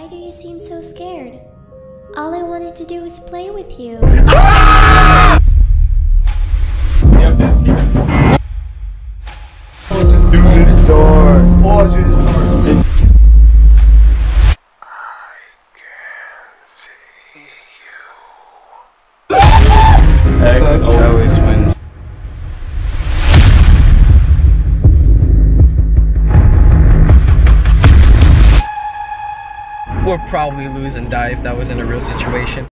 Why do you seem so scared? All I wanted to do was play with you. Yep, this here. Just do this door. Gorgeous. I can see you. X always wins. We'll probably lose and die if that was in a real situation.